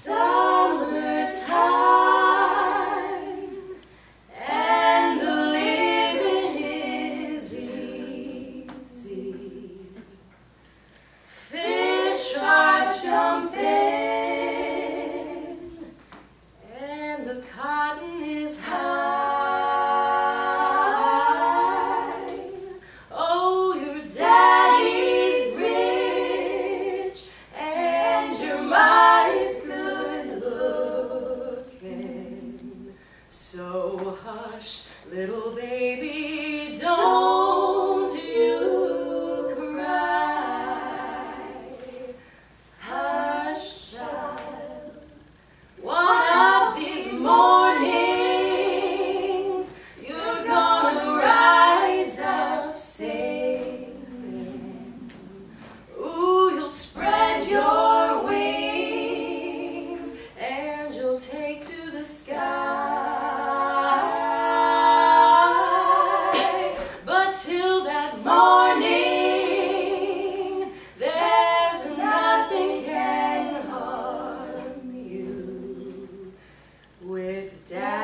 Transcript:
summertime, and the living is easy. Fish are jumping, and the cotton is high. Oh, your daddy's rich, and your ma's good looking. So hush, little baby, don't you cry. Hush, child, one of these mornings you're gonna rise up sailing. Ooh, you'll spread your wings and you'll take to the sky. But till that morning, there's nothing can harm you with Dad.